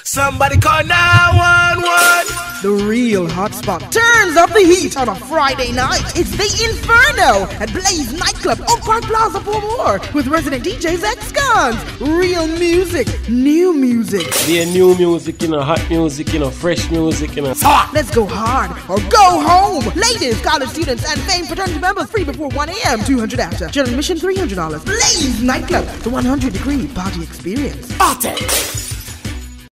Somebody call 911. The real hotspot turns up the heat on a Friday night. It's the Inferno at Blaze Nightclub, Oak Park Plaza for more, with resident DJs X-Guns. Real music, new music. Yeah, new music, hot music, fresh music, Let's go hard or go home. Ladies, college students, and famed fraternity members free before 1 a.m. 200 after. General admission $300. Blaze Nightclub, the 100-degree party experience. Party.